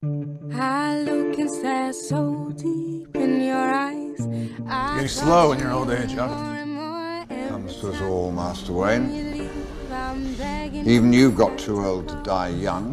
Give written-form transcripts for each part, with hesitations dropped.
I look and stare so deep in your eyes. Getting slow in your old age, huh? Comes to us all, Master Wayne. Even you got too old to die young.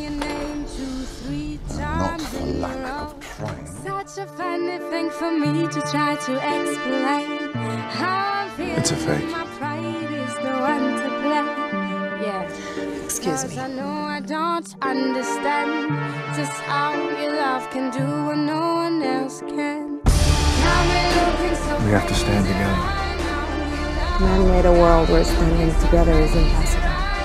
And not for lack of trying. Such a funny thing for me to try to explain. How I feel. It's a fake. My pride is the one to blame. Yeah. Excuse me. I know I don't understand just how your love can do what no one else can. We have to stand together. Man made a world where standing together is impossible.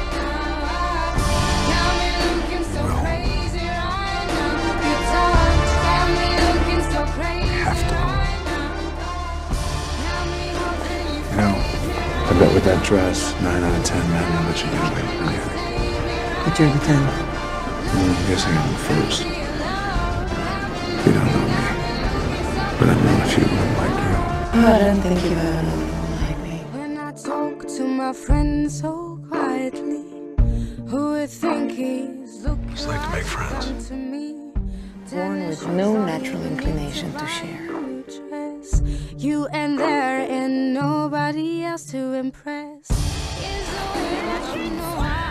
I bet with that dress, 9 out of 10 men will let you get away with anything. But you're the 10th. Well, I guess I am the first. You don't know me, but I've known a few women like you. I don't think you've ever known anyone like me. When I talk to my friends so quietly, who would think he's looking It's like to make friends. to me? Born with no natural inclination to share. You and there ain't nobody else to impress. Is the way that you know how